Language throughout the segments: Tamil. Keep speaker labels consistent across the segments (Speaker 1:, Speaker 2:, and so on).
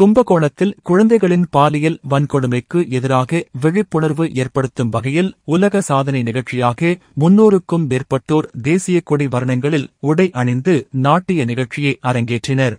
Speaker 1: கும்பகோணத்தில் குழந்தைகளின் பாலியல் வன்கொடுமைக்கு எதிராக விழிப்புணர்வு ஏற்படுத்தும் வகையில் உலக சாதனை நிகழ்ச்சியாக 300க்கும் மேற்பட்டோர் தேசிய கொடி வர்ணங்களில் உடை அணிந்து நாட்டிய நிகழ்ச்சியை அரங்கேற்றினர்.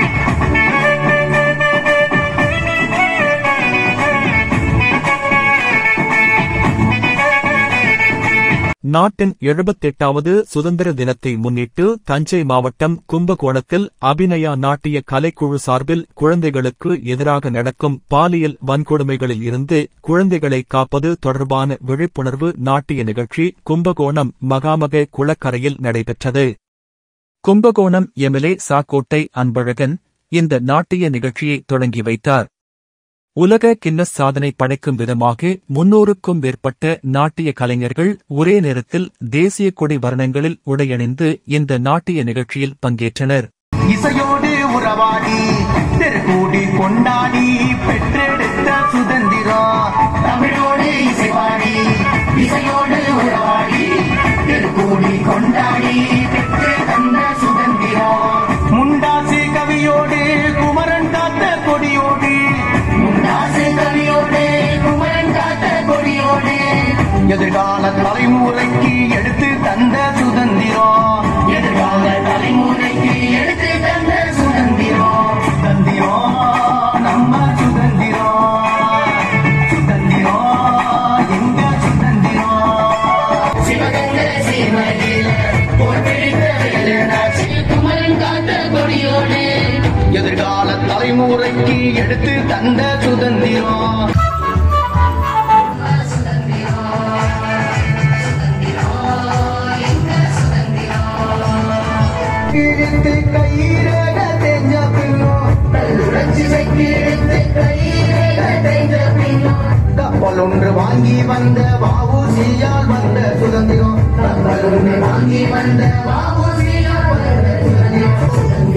Speaker 1: நாட்டின் 78வது சுதந்திர தினத்தை முன்னிட்டு தஞ்சை மாவட்டம் கும்பகோணத்தில் அபிநயா நாட்டிய கலைக்குழு சார்பில் குழந்தைகளுக்கு எதிராக நடக்கும் பாலியல் வன்கொடுமைகளில் இருந்து குழந்தைகளை காப்பது தொடர்பான விழிப்புணர்வு நாட்டிய நிகழ்ச்சி கும்பகோணம் மகாமக குளக்கரையில் நடைபெற்றது. கும்பகோணம் எம்எல்ஏ சாக்கோட்டை அன்பழகன் இந்த நாட்டிய நிகழ்ச்சியை தொடங்கி வைத்தார். உலக கின்னஸ் சாதனை படைக்கும் விதமாக 300க்கும் மேற்பட்ட நாட்டிய கலைஞர்கள் ஒரே நேரத்தில் தேசிய கொடி வர்ணங்களில் உடையணிந்து இந்த நாட்டிய நிகழ்ச்சியில் பங்கேற்றனர்.
Speaker 2: இசையோடு உறவாடி தெருக்கூடி கொண்டாடி பெற்றெடுத்த சுதந்திரம் தமிழோடு இசைவாடி இசையோடு உறவாடி தெருக்கூடி கொண்டாடி பெற்று தந்த சுதந்திரம் முண்டாசி கவியோடு குமரன் காத்த கொடியோடு எதிர்கால தலைமுறைக்கு எடுத்து தந்த சுதந்திரம் எதிர்கால தலைமுறைக்கு எடுத்து தந்த சுதந்திரம் சுதந்திரம் நம்ம சுதந்திரம் சுதந்திரம் எங்க சுதந்திரம் சிவகங்கை சீமையில குமரன் காத்த கொடியோடு எதிர்கால தலைமுறைக்கு எடுத்து தந்த சுதந்திரம் கையிரக தெரிஞ்ச கப்பல் ஒன்று வாங்கி வந்த வஉசியால் வந்த சுதந்திரம் கப்பல் ஒன்று வாங்கி வந்த வஉசியால் வந்த சுதந்திரம்